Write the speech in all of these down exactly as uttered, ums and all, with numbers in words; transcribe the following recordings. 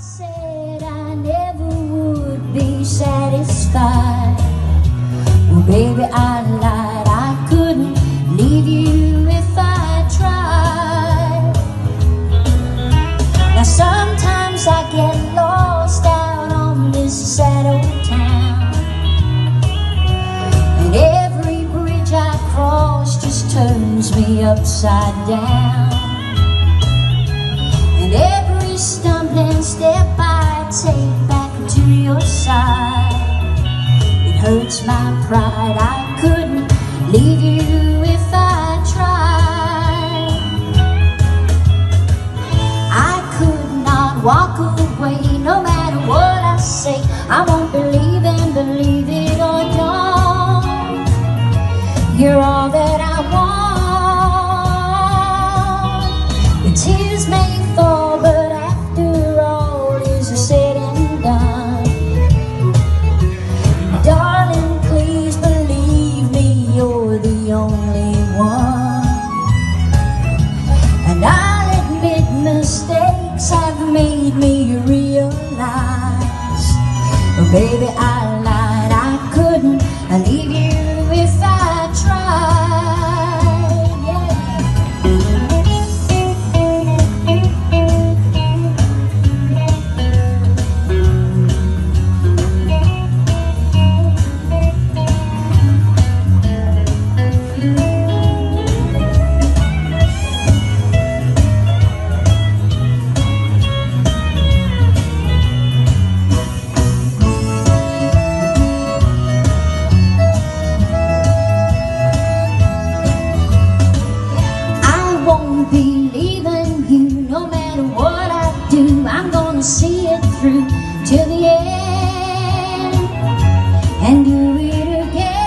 said I never would be satisfied. Well, baby, I lied. I couldn't leave you if I tried. Now sometimes I get lost out on this sad old town, and every bridge I cross just turns me upside down. And every stumbling step I take back to your side, it hurts my pride. I couldn't leave you if I tried. I could not walk away no matter what I say. I won't believe and believe it or don't. You're all that I want. The tears may fall, but after all is said and done, darling, please believe me, you're the only one. And I'll admit mistakes have made me realize, oh baby, I lied. I couldn't leave you if I tried, yeah. Be leaving you no matter what I do. I'm gonna see it through till the end and do it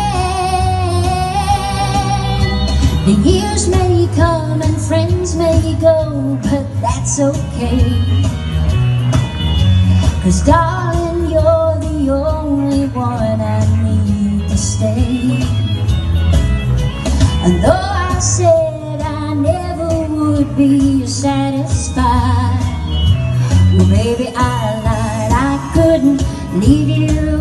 again. The years may come and friends may go, but that's okay, 'cause darling, you're the only one I need to stay. And though I said I never would be satisfied, well baby, I lied. I couldn't leave you